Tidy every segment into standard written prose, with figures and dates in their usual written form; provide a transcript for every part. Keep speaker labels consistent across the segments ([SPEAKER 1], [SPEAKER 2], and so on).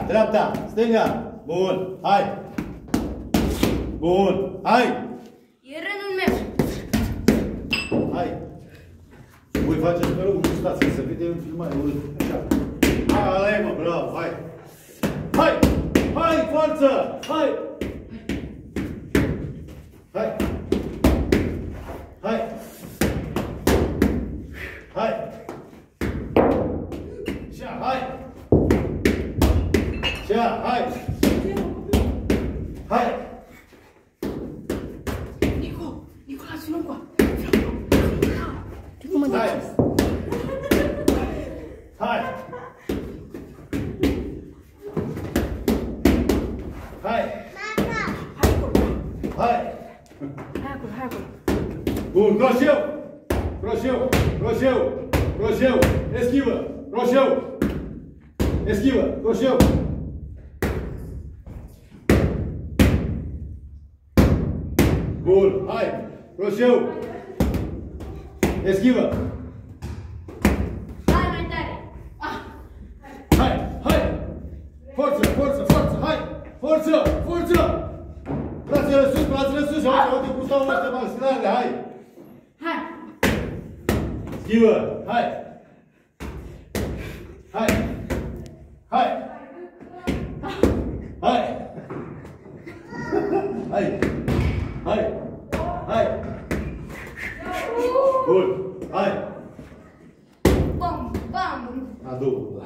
[SPEAKER 1] dreapta, stânga. Bun, hai. Bun, hai.
[SPEAKER 2] E rândul meu.
[SPEAKER 1] Hai. Voi faceți pe rog, stați, să vedem filmare. Așa. Ala e, mă, bravo, hai. Hai, hai, forță, hai. Hai. Hai. Hai. Așa, hai. Așa, hai. Hai.
[SPEAKER 2] Nico, lasă-l încoa.
[SPEAKER 1] Hai. Hai. Hai. Hai.
[SPEAKER 2] Hai acolo.
[SPEAKER 1] Bun, croșeu. Croșeu. Croșeu. Croșeu. Eschivă. Croșeu. Eschivă. Croșeu. Bun, hai. Croșeu. Eschivă.
[SPEAKER 2] Hai mai tare.
[SPEAKER 1] Hai, hai. Forță, forță, forță, hai. Forță, forță. Brațele sus, brațele sus. Uite cum stau ăștia maxilarele, hai.
[SPEAKER 2] Hai.
[SPEAKER 1] Eschivă, hai. Hai. Hai. Hai. Hai. Hai. Hai. Bun, hai.
[SPEAKER 2] Bam, bam.
[SPEAKER 1] A doua, da.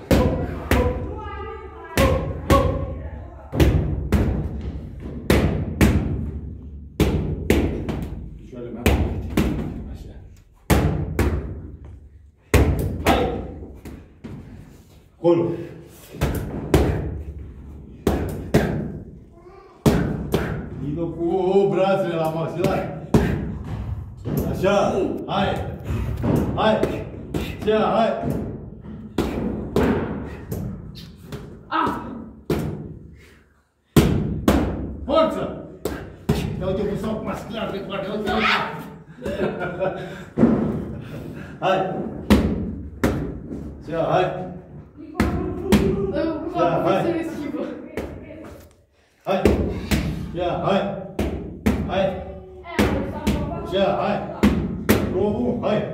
[SPEAKER 1] Picioarele mele. Așa. Hai. Acolo. Vino cu brațele la maxilar. Așa, hai. Hai. Așa, hai. Forță! Ia uite cum s-au masculat de coate, uite, uite. Hai. Așa, hai. Așa, hai. Hai. Așa, hai. Hai. Așa, hai. Robu, hai.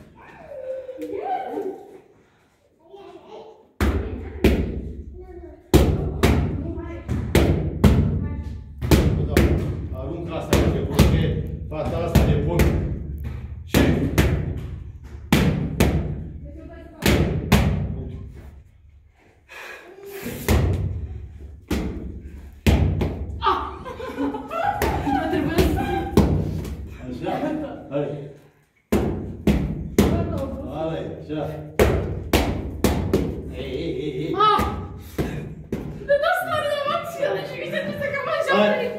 [SPEAKER 1] Arunc asta de pune, fata asta de pun. Și... Așa, hai. Hai, așa. Ei.
[SPEAKER 2] De dat stare de mațilă și mi se duce cam așa.
[SPEAKER 1] Hai.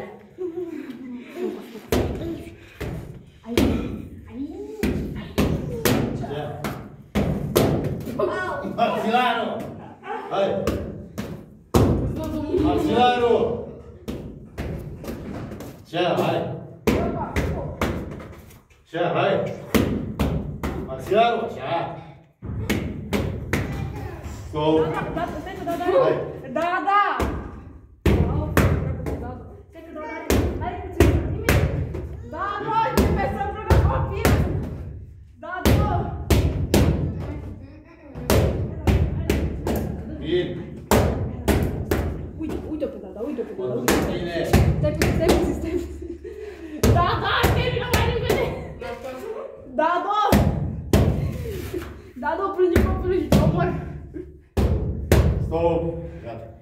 [SPEAKER 1] Maxilarul! Hai! Maxilarul! Așa, hai! Așa, hai! Maxilarul, așa! Stop! Hai!
[SPEAKER 2] Da! Trebuie să plăcă copil! Da!
[SPEAKER 1] Bine!
[SPEAKER 2] Uite-o pe Dada, uite-o pe Dada.
[SPEAKER 1] Bine!
[SPEAKER 2] Stai puțin. Da, termină mai repede! Da, plânge copilul și te omor.
[SPEAKER 1] Stop! Gata!